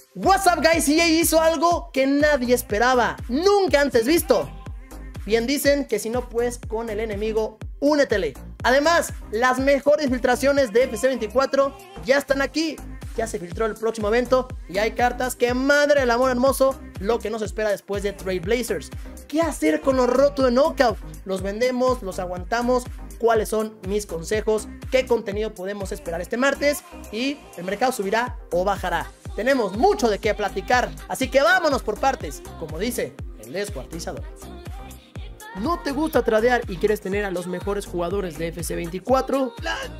What's up guys, EA hizo algo que nadie esperaba, nunca antes visto. Bien dicen que si no puedes con el enemigo, únetele. Además, las mejores filtraciones de FC24 ya están aquí. Ya se filtró el próximo evento y hay cartas que, madre del amor hermoso, lo que nos espera después de Trailblazers. ¿Qué hacer con los rotos de Knockout? ¿Los vendemos? ¿Los aguantamos? ¿Cuáles son mis consejos? ¿Qué contenido podemos esperar este martes? ¿Y el mercado subirá o bajará? Tenemos mucho de qué platicar, así que vámonos por partes, como dice el descuartizador. ¿No te gusta tradear y quieres tener a los mejores jugadores de FC24?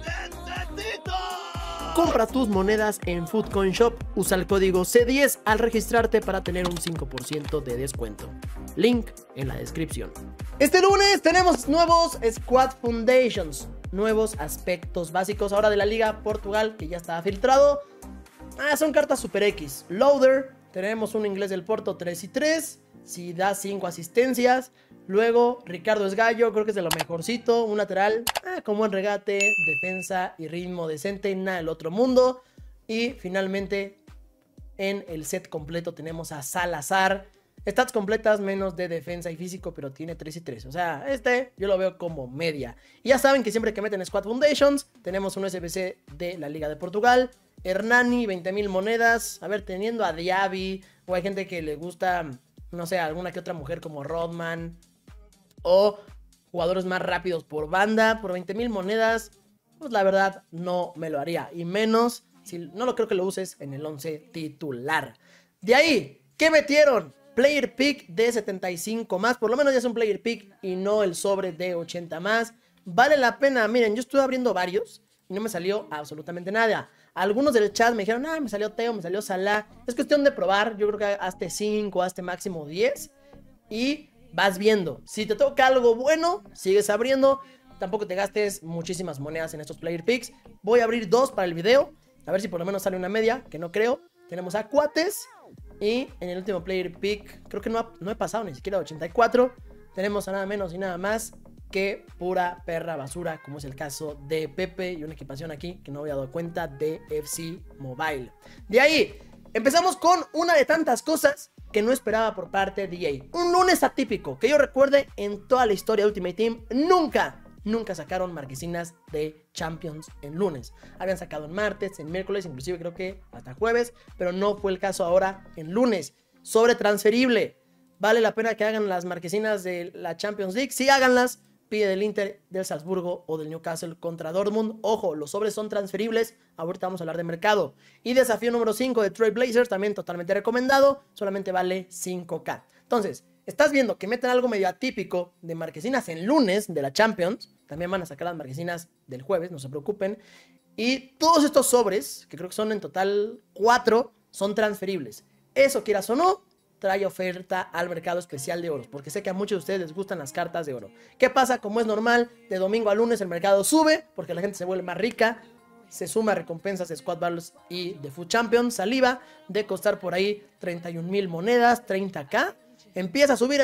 Compra tus monedas en Foodcoin Shop, usa el código C10 al registrarte para tener un 5% de descuento. Link en la descripción. Este lunes tenemos nuevos Squad Foundations, nuevos aspectos básicos ahora de la Liga Portugal que ya estaba filtrado. Son cartas Super X. Loader, tenemos un inglés del Porto 3 y 3, si da 5 asistencias. Luego Ricardo Esgallo, creo que es de lo mejorcito. Un lateral con buen regate, defensa y ritmo decente, nada del otro mundo. Y finalmente en el set completo tenemos a Salazar. Stats completas menos de defensa y físico, pero tiene 3 y 3. O sea, yo lo veo como media. Y ya saben que siempre que meten Squad Foundations, tenemos un SBC de la Liga de Portugal. Hernani, 20,000 monedas. A ver, teniendo a Diaby, o hay gente que le gusta, no sé, alguna que otra mujer como Rodman, o jugadores más rápidos por banda, por 20,000 monedas, pues la verdad no me lo haría. Y menos, si no lo creo que lo uses en el 11 titular. De ahí, ¿qué metieron? Player Pick de 75 más, por lo menos ya es un Player Pick y no el sobre de 80 más. Vale la pena, miren, yo estuve abriendo varios y no me salió absolutamente nada. Algunos del chat me dijeron, me salió Teo, me salió Salah. Es cuestión de probar, yo creo que hazte 5, hazte máximo 10 y vas viendo. Si te toca algo bueno, sigues abriendo. Tampoco te gastes muchísimas monedas en estos Player Picks. Voy a abrir 2 para el video, a ver si por lo menos sale una media, que no creo. Tenemos a Cuates y en el último Player Pick, creo que no he pasado ni siquiera 84. Tenemos a nada menos y nada más que pura perra basura, como es el caso de Pepe y una equipación aquí que no había dado cuenta de FC Mobile. De ahí, empezamos con una de tantas cosas que no esperaba por parte de EA. Un lunes atípico, que yo recuerde en toda la historia de Ultimate Team, nunca sacaron marquesinas de Champions en lunes. Habían sacado en martes, en miércoles, inclusive creo que hasta jueves, pero no fue el caso ahora en lunes. Sobre transferible, ¿vale la pena que hagan las marquesinas de la Champions League? Sí, háganlas. Pide del Inter, del Salzburgo o del Newcastle contra Dortmund. Ojo, los sobres son transferibles. Ahorita vamos a hablar de mercado. Y desafío número 5 de Trailblazers, también totalmente recomendado. Solamente vale 5K. Entonces, estás viendo que meten algo medio atípico de marquesinas en lunes de la Champions. También van a sacar las marquesinas del jueves, no se preocupen. Y todos estos sobres, que creo que son en total 4, son transferibles. Eso, quieras o no, trae oferta al mercado especial de oro, porque sé que a muchos de ustedes les gustan las cartas de oro. ¿Qué pasa? Como es normal, de domingo a lunes el mercado sube, porque la gente se vuelve más rica, se suma recompensas de Squad Battles y de Food Champions, saliva, de costar por ahí 31,000 monedas, 30K, empieza a subir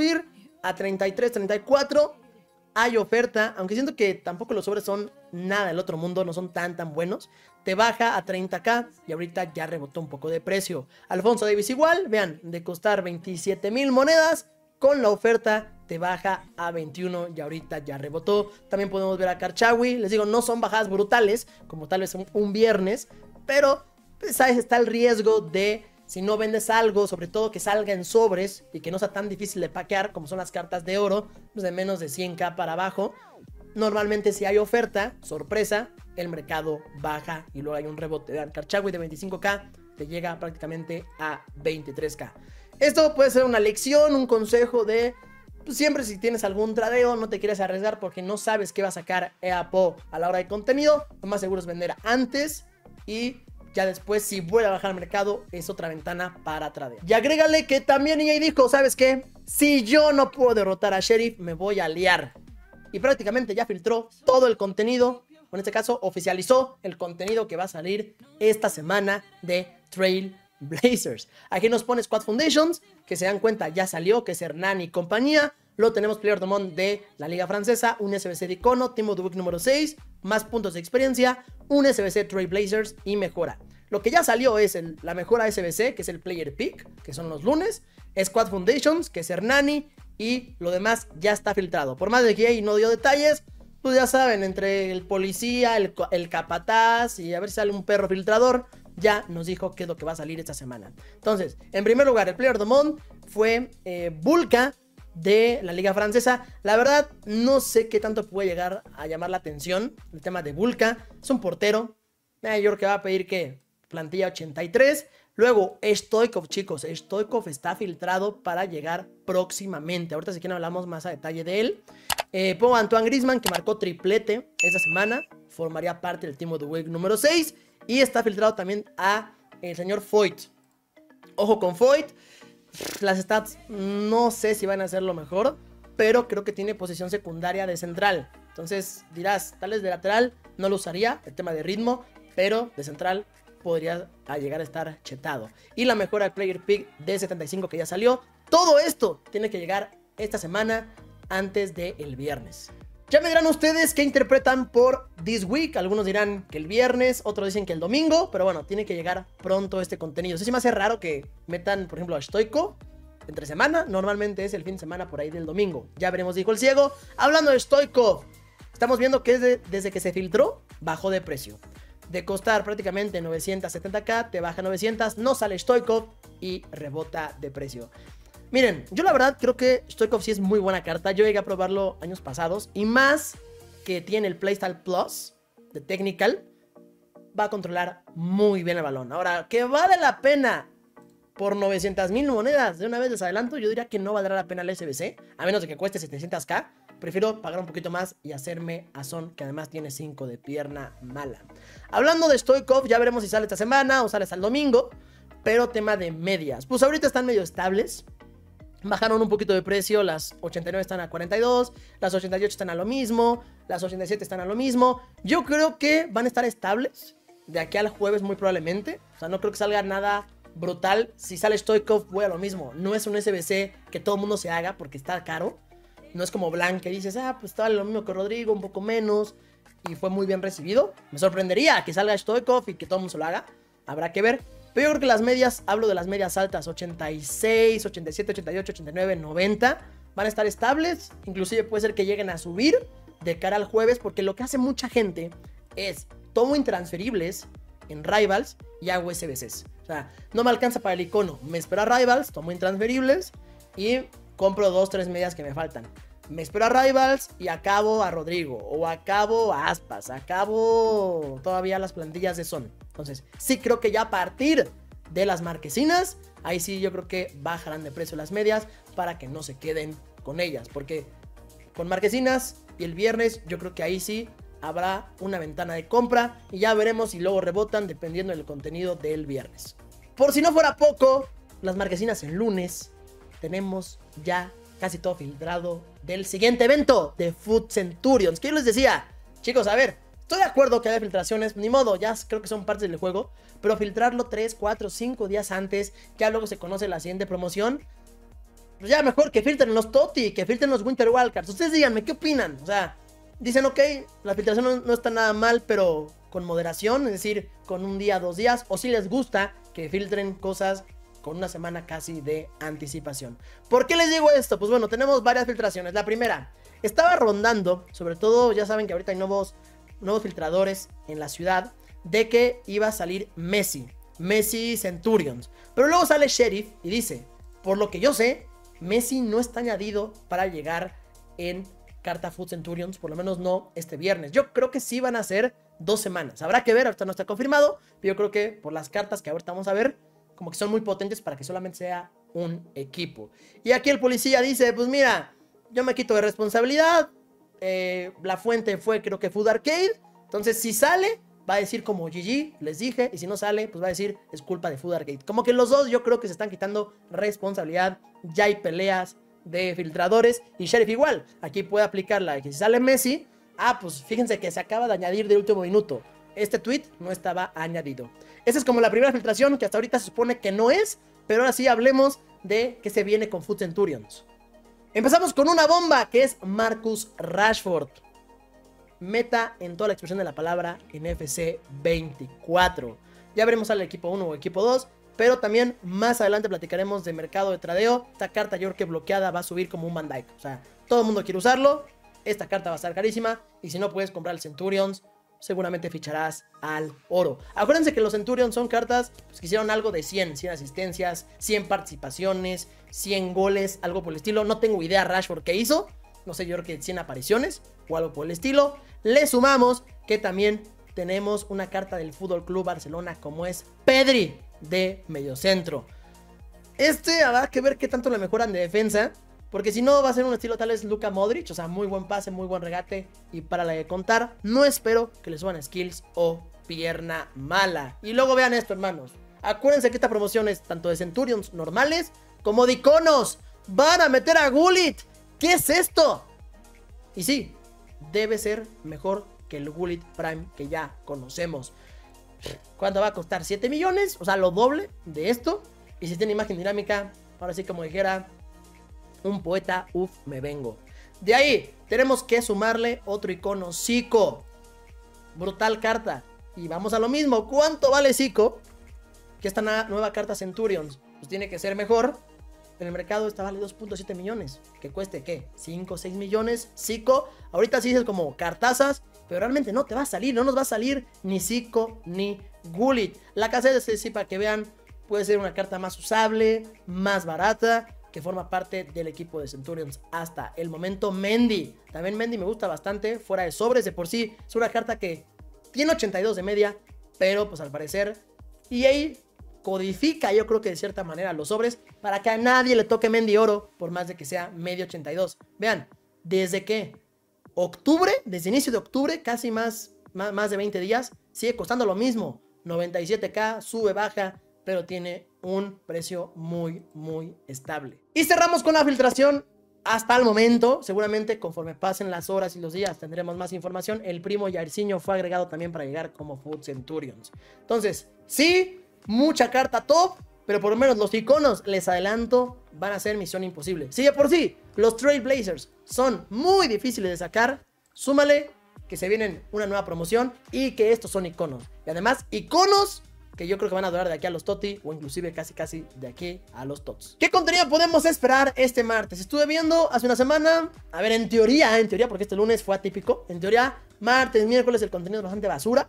a 33, 34, hay oferta, aunque siento que tampoco los sobres son nada del otro mundo, no son tan buenos. Te baja a 30K y ahorita ya rebotó un poco de precio. Alfonso Davies igual, vean, de costar 27,000 monedas, con la oferta te baja a 21 y ahorita ya rebotó. También podemos ver a Karchawi, les digo, no son bajadas brutales, como tal vez un viernes, pero pues, ¿sabes? Está el riesgo de, si no vendes algo, sobre todo que salga en sobres y que no sea tan difícil de paquear, como son las cartas de oro, pues de menos de 100K para abajo. Normalmente si hay oferta, sorpresa, el mercado baja y luego hay un rebote. Vean, Karchawi de 25K te llega prácticamente a 23K. Esto puede ser una lección, un consejo de, pues siempre si tienes algún tradeo, no te quieres arriesgar porque no sabes qué va a sacar EAPO a la hora de contenido. Lo más seguro es vender antes y ya después, si vuelve a bajar el mercado, es otra ventana para tradear. Y agrégale que también EA dijo, ¿sabes qué? Si yo no puedo derrotar a Sheriff, me voy a liar. Y prácticamente ya filtró todo el contenido, o en este caso oficializó el contenido que va a salir esta semana de Trailblazers. Aquí nos pone Squad Foundations, que se dan cuenta ya salió, que es Hernán y compañía. Luego tenemos Player du Monde de la Liga Francesa, un SBC de Icono, Team of the Week número 6, más puntos de experiencia, un SBC Trailblazers y mejora. Lo que ya salió es la mejor ASBC, que es el Player Pick, que son los lunes, Squad Foundations, que es Hernani, y lo demás ya está filtrado. Por más de que ahí no dio detalles, pues ya saben, entre el policía, el capataz y a ver si sale un perro filtrador, ya nos dijo qué es lo que va a salir esta semana. Entonces, en primer lugar, el Player du Monde fue Vulca de la Liga Francesa. La verdad, no sé qué tanto puede llegar a llamar la atención el tema de Vulca. Es un portero. Yo creo que va a pedir que plantilla 83. Luego, Stoichkov, chicos. Stoichkov está filtrado para llegar próximamente. Ahorita si quieren hablamos más a detalle de él. Pongo a Antoine Griezmann, que marcó triplete esta semana. Formaría parte del Team of the Week número 6. Y está filtrado también a el señor Foyt. Ojo con Foyt. Las stats no sé si van a ser lo mejor, pero creo que tiene posición secundaria de central. Entonces dirás, tal vez de lateral no lo usaría, el tema de ritmo, pero de central podría llegar a estar chetado. Y la mejora del Player Pick de 75 que ya salió. Todo esto tiene que llegar esta semana antes del viernes. Ya me dirán ustedes qué interpretan por This Week. Algunos dirán que el viernes, otros dicen que el domingo. Pero bueno, tiene que llegar pronto este contenido. Sí me hace raro que metan, por ejemplo, a Stoico entre semana. Normalmente es el fin de semana por ahí del domingo. Ya veremos, dijo el ciego. Hablando de Stoico, estamos viendo que desde que se filtró, bajó de precio. De costar prácticamente 970k, te baja 900, no sale Stoico y rebota de precio. Miren, yo la verdad creo que Stoichkov sí es muy buena carta. Yo llegué a probarlo años pasados. Y más que tiene el Playstyle Plus de Technical, va a controlar muy bien el balón. Ahora, ¿que vale la pena por 900,000 monedas? De una vez les adelanto, yo diría que no valdrá la pena el SBC. A menos de que cueste 700k. Prefiero pagar un poquito más y hacerme a Son, que además tiene 5 de pierna mala. Hablando de Stoichkov, ya veremos si sale esta semana o sale hasta el domingo. Pero tema de medias. Pues ahorita están medio estables. Bajaron un poquito de precio, las 89 están a 42, las 88 están a lo mismo, las 87 están a lo mismo. Yo creo que van a estar estables de aquí al jueves muy probablemente. O sea, no creo que salga nada brutal. Si sale Stoichkov, voy a lo mismo. No es un SBC que todo el mundo se haga porque está caro. No es como Blanc que dices, pues estaba lo mismo que Rodrigo, un poco menos. Y fue muy bien recibido. Me sorprendería que salga Stoichkov y que todo el mundo se lo haga. Habrá que ver. Pero yo creo que las medias, hablo de las medias altas, 86, 87, 88, 89, 90, van a estar estables. Inclusive puede ser que lleguen a subir de cara al jueves, porque lo que hace mucha gente es tomo intransferibles en Rivals y hago SBCs. O sea, no me alcanza para el icono, me espero a Rivals, tomo intransferibles y compro 2-3 medias que me faltan. Me espero a Rivals y acabo a Rodrigo, o acabo a Aspas, acabo todavía las plantillas de Son. Entonces, sí creo que ya a partir de las marquesinas, ahí sí yo creo que bajarán de precio las medias para que no se queden con ellas. Porque con marquesinas y el viernes yo creo que ahí sí habrá una ventana de compra y ya veremos si luego rebotan dependiendo del contenido del viernes. Por si no fuera poco, las marquesinas el lunes tenemos ya casi todo filtrado del siguiente evento de Foot Centurions. Que yo les decía, chicos, a ver, estoy de acuerdo que haya filtraciones, ni modo, ya creo que son partes del juego, pero filtrarlo 3, 4, 5 días antes, ya luego se conoce la siguiente promoción, pues ya mejor que filtren los TOTY, que filtren los Winter Wildcards. Ustedes díganme, ¿qué opinan? O sea, dicen, ok, la filtración no está nada mal, pero con moderación, es decir, con un día, 2 días, o si les gusta que filtren cosas con una semana casi de anticipación. ¿Por qué les digo esto? Pues bueno, tenemos varias filtraciones. La primera, estaba rondando, sobre todo ya saben que ahorita hay nuevos filtradores en la ciudad, de que iba a salir Messi Centurions. Pero luego sale Sheriff y dice, por lo que yo sé, Messi no está añadido para llegar en carta Foot Centurions, por lo menos no este viernes. Yo creo que sí van a ser 2 semanas. Habrá que ver, ahorita no está confirmado, pero yo creo que por las cartas que ahorita vamos a ver, como que son muy potentes para que solamente sea un equipo. Y aquí el policía dice, pues mira, yo me quito de responsabilidad. La fuente fue creo que Food Arcade. Entonces si sale, va a decir como GG, les dije. Y si no sale, pues va a decir es culpa de Food Arcade. Como que los dos yo creo que se están quitando responsabilidad. Ya hay peleas de filtradores. Y Sheriff igual, aquí puede aplicarla. Que si sale Messi, pues fíjense que se acaba de añadir de último minuto. Este tweet no estaba añadido. Esa es como la primera filtración, que hasta ahorita se supone que no es. Pero ahora sí hablemos de qué se viene con Foot Centurions. Empezamos con una bomba, que es Marcus Rashford. Meta en toda la expresión de la palabra en FC 24. Ya veremos al equipo 1 o equipo 2. Pero también más adelante platicaremos de mercado de tradeo. Esta carta yo creo que bloqueada va a subir como un Van Dijk. O sea, todo el mundo quiere usarlo. Esta carta va a estar carísima. Y si no puedes comprar el Centurions, seguramente ficharás al oro. Acuérdense que los Centurions son cartas pues, que hicieron algo de 100 asistencias, 100 participaciones, 100 goles, algo por el estilo. No tengo idea Rashford qué hizo. No sé, yo creo que 100 apariciones o algo por el estilo. Le sumamos que también tenemos una carta del Fútbol Club Barcelona como es Pedri de mediocentro. Habrá que ver qué tanto le mejoran de defensa. Porque si no va a ser un estilo tal vez Luka Modric. O sea, muy buen pase, muy buen regate. Y para la de contar, no espero que le suban skills o pierna mala. Y luego vean esto, hermanos. Acuérdense que esta promoción es tanto de Centurions normales como de iconos. Van a meter a Gullit. ¿Qué es esto? Y sí, debe ser mejor que el Gullit Prime que ya conocemos. ¿Cuánto va a costar? 7 millones. O sea, lo doble de esto. Y si tiene imagen dinámica, ahora sí como dijera un poeta, uff, me vengo. De ahí, tenemos que sumarle otro icono, Zico. Brutal carta. Y vamos a lo mismo. ¿Cuánto vale Zico? Que esta nueva carta Centurions. Pues tiene que ser mejor. En el mercado esta vale 2.7 millones. Que cueste, ¿qué? 5 o 6 millones. Zico. Ahorita sí dices como cartazas. Pero realmente no te va a salir. No nos va a salir ni Zico ni Gullit. La casa de sí, para que vean, puede ser una carta más usable, más barata, que forma parte del equipo de Centurions hasta el momento. Mendy, también Mendy me gusta bastante, fuera de sobres. De por sí es una carta que tiene 82 de media, pero pues al parecer EA codifica, yo creo que de cierta manera, los sobres para que a nadie le toque Mendy oro, por más de que sea medio 82. Vean, desde que octubre, desde inicio de octubre, casi más de 20 días, sigue costando lo mismo, 97k, sube, baja, pero tiene un precio muy, muy estable. Y cerramos con la filtración hasta el momento. Seguramente conforme pasen las horas y los días tendremos más información. El primo Jairzinho fue agregado también para llegar como Food Centurions. Entonces, sí, mucha carta top, pero por lo menos los iconos, les adelanto, van a ser misión imposible. Si de por sí los Trailblazers son muy difíciles de sacar, súmale que se vienen una nueva promoción y que estos son iconos. Y además, iconos que yo creo que van a durar de aquí a los Toti, o inclusive casi de aquí a los Tots. ¿Qué contenido podemos esperar este martes? Estuve viendo hace una semana, a ver, en teoría, porque este lunes fue atípico. En teoría, martes, miércoles el contenido es bastante basura.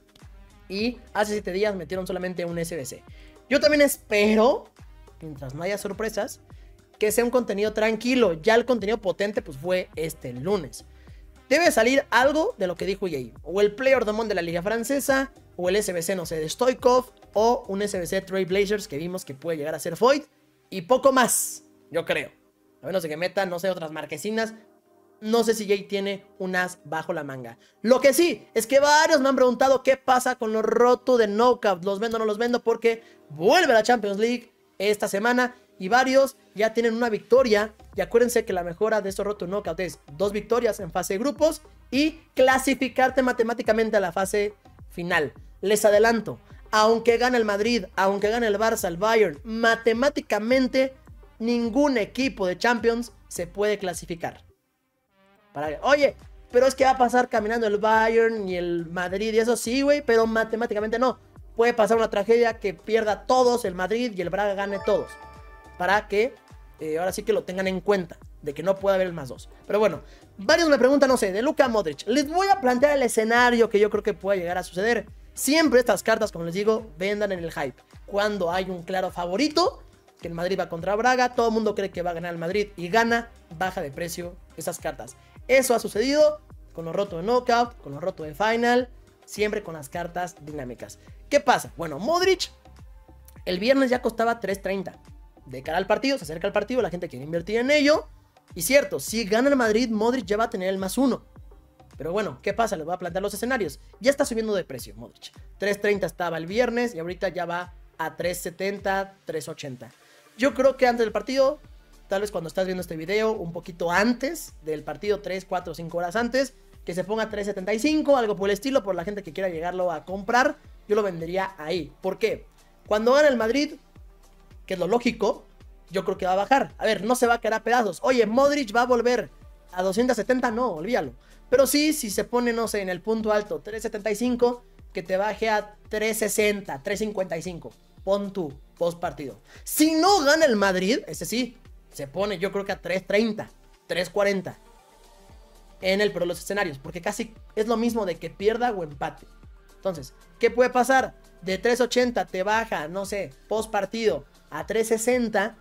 Y hace 7 días metieron solamente un SBC. Yo también espero, mientras no haya sorpresas, que sea un contenido tranquilo. Ya el contenido potente pues fue este lunes. Debe salir algo de lo que dijo EA. O el Player of the Month de la Liga Francesa, o el SBC, no sé, de Stoichkov, o un SBC Trailblazers que vimos que puede llegar a ser Void. Y poco más, yo creo. A menos de que metan, no sé, otras marquesinas. No sé si EA tiene un as bajo la manga. Lo que sí, es que varios me han preguntado qué pasa con los rotos de Knockout. ¿Los vendo o no los vendo? Porque vuelve la Champions League esta semana. Y varios ya tienen una victoria. Y acuérdense que la mejora de estos rotos Knockout es 2 victorias en fase de grupos y clasificarte matemáticamente a la fase final. Les adelanto, aunque gane el Madrid, aunque gane el Barça, el Bayern, matemáticamente ningún equipo de Champions se puede clasificar. Oye, pero es que va a pasar caminando el Bayern y el Madrid y eso sí, güey, pero matemáticamente no. Puede pasar una tragedia que pierda todos el Madrid y el Braga gane todos. Para que ahora sí que lo tengan en cuenta, de que no puede haber el +2. Pero bueno, varios me preguntan, no sé, de Luka Modric. Les voy a plantear el escenario que yo creo que puede llegar a suceder. Siempre estas cartas, como les digo, vendan en el hype. Cuando hay un claro favorito, que el Madrid va contra Braga, todo el mundo cree que va a ganar el Madrid y gana, baja de precio esas cartas. Eso ha sucedido con los rotos de Knockout, con los rotos de Final, siempre con las cartas dinámicas. ¿Qué pasa? Bueno, Modric el viernes ya costaba 3.30. De cara al partido, se acerca el partido, la gente quiere invertir en ello. Y cierto, si gana el Madrid, Modric ya va a tener el +1. Pero bueno, ¿qué pasa? Les voy a plantear los escenarios. Ya está subiendo de precio Modric. 3.30 estaba el viernes y ahorita ya va a 3.70, 3.80. Yo creo que antes del partido, tal vez cuando estás viendo este video, un poquito antes del partido, 3, 4, 5 horas antes, que se ponga 3.75, algo por el estilo, por la gente que quiera llegarlo a comprar, yo lo vendería ahí. ¿Por qué? Cuando gana el Madrid, que es lo lógico, yo creo que va a bajar. A ver, no se va a quedar a pedazos. Oye, Modric va a volver a 270, no, olvídalo. Pero sí, si se pone, no sé, en el punto alto, 3.75, que te baje a 3.60, 3.55. Pon tú, post partido. Si no gana el Madrid, ese sí, se pone yo creo que a 3.30, 3.40 en el peor de los escenarios, porque casi es lo mismo de que pierda o empate. Entonces, ¿qué puede pasar? De 3.80 te baja, no sé, post partido a 3.60,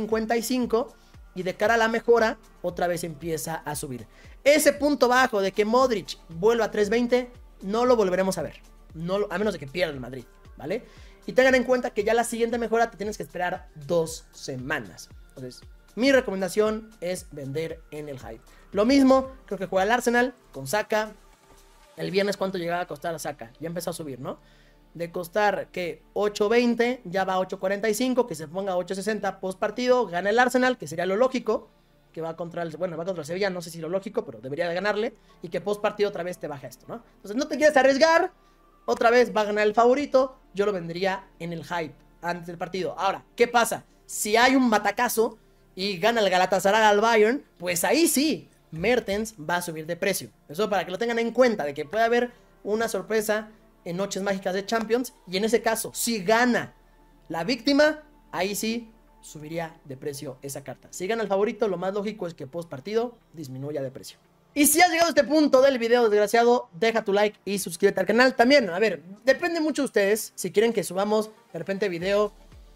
3.55 y de cara a la mejora, otra vez empieza a subir. Ese punto bajo de que Modric vuelva a 3.20, no lo volveremos a ver. A menos de que pierda el Madrid, ¿vale? Y tengan en cuenta que ya la siguiente mejora te tienes que esperar 2 semanas. Entonces, mi recomendación es vender en el hype. Lo mismo, creo que juega el Arsenal con Saka. El viernes, ¿cuánto llegaba a costar a Saka? Ya empezó a subir, ¿no? De costar, que 8.20, ya va a 8.45, que se ponga a 8.60 post partido, gana el Arsenal, que sería lo lógico, que va contra el Sevilla, no sé si lo lógico, pero debería de ganarle, y que post partido otra vez te baja esto, ¿no? Entonces no te quieres arriesgar, otra vez va a ganar el favorito, yo lo vendría en el hype antes del partido. Ahora, ¿qué pasa? Si hay un batacazo y gana el Galatasaray al Bayern, pues ahí sí, Mertens va a subir de precio. Eso para que lo tengan en cuenta, de que puede haber una sorpresa en noches mágicas de Champions, y en ese caso, si gana la víctima, ahí sí subiría de precio esa carta. Si gana el favorito, lo más lógico es que post partido disminuya de precio. Y si has llegado a este punto del video, desgraciado, deja tu like y suscríbete al canal. También, a ver, depende mucho de ustedes, si quieren que subamos de repente video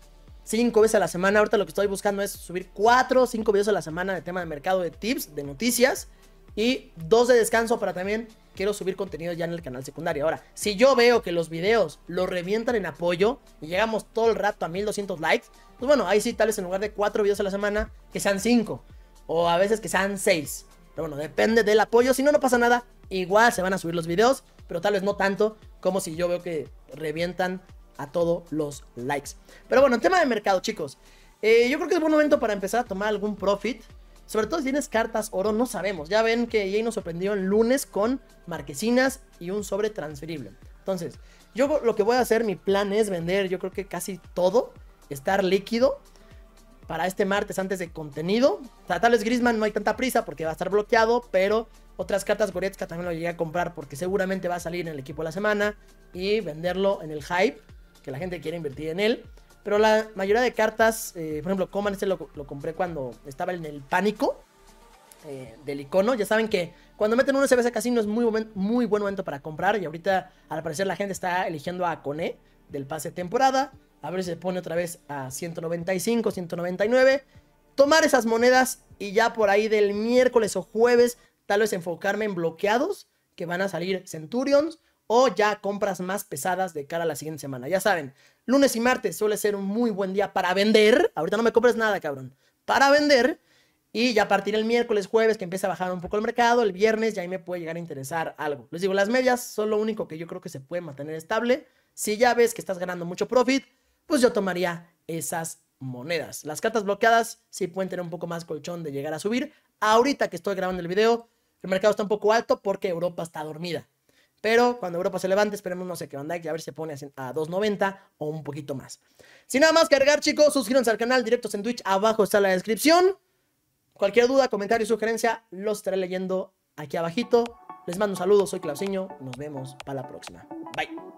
5 veces a la semana. Ahorita lo que estoy buscando es subir 4 o 5 videos a la semana de tema de mercado, de tips, de noticias, y 2 de descanso, para también quiero subir contenido ya en el canal secundario. Ahora, si yo veo que los videos lo revientan en apoyo y llegamos todo el rato a 1200 likes, pues bueno, ahí sí, tal vez en lugar de 4 videos a la semana, que sean 5, o a veces que sean 6. Pero bueno, depende del apoyo. Si no, no pasa nada, igual se van a subir los videos, pero tal vez no tanto como si yo veo que revientan a todos los likes. Pero bueno, en tema de mercado, chicos, yo creo que es buen momento para empezar a tomar algún profit. Sobre todo si tienes cartas oro, no sabemos. Ya ven que EA nos sorprendió el lunes con marquesinas y un sobre transferible. Entonces, yo lo que voy a hacer, mi plan es vender, yo creo que casi todo, estar líquido para este martes antes de contenido. O sea, tal vez Griezmann no hay tanta prisa porque va a estar bloqueado, pero otras cartas, Goretzka también lo llegué a comprar porque seguramente va a salir en el equipo de la semana, y venderlo en el hype, que la gente quiere invertir en él. Pero la mayoría de cartas, por ejemplo, Coman, lo compré cuando estaba en el pánico del icono. Ya saben que cuando meten un SBC Casino es muy buen momento para comprar. Y ahorita, al parecer, la gente está eligiendo a Koné del pase de temporada. A ver si se pone otra vez a 195, 199. Tomar esas monedas y ya por ahí del miércoles o jueves, tal vez enfocarme en bloqueados que van a salir Centurions, o ya compras más pesadas de cara a la siguiente semana. Ya saben, lunes y martes suele ser un muy buen día para vender. Ahorita no me compres nada, cabrón. Para vender. Y ya a partir del miércoles, jueves, que empieza a bajar un poco el mercado, el viernes ya ahí me puede llegar a interesar algo. Les digo, las medias son lo único que yo creo que se puede mantener estable. Si ya ves que estás ganando mucho profit, pues yo tomaría esas monedas. Las cartas bloqueadas sí pueden tener un poco más colchón de llegar a subir. Ahorita que estoy grabando el video, el mercado está un poco alto porque Europa está dormida. Pero cuando Europa se levante, esperemos, no sé, que Van Dijk a ver si se pone a 2.90 o un poquito más. Sin nada más que agregar, chicos, suscríbanse al canal, directos en Twitch, abajo está la descripción. Cualquier duda, comentario y sugerencia, los estaré leyendo aquí abajito. Les mando un saludo, soy Clausinho, nos vemos para la próxima. Bye.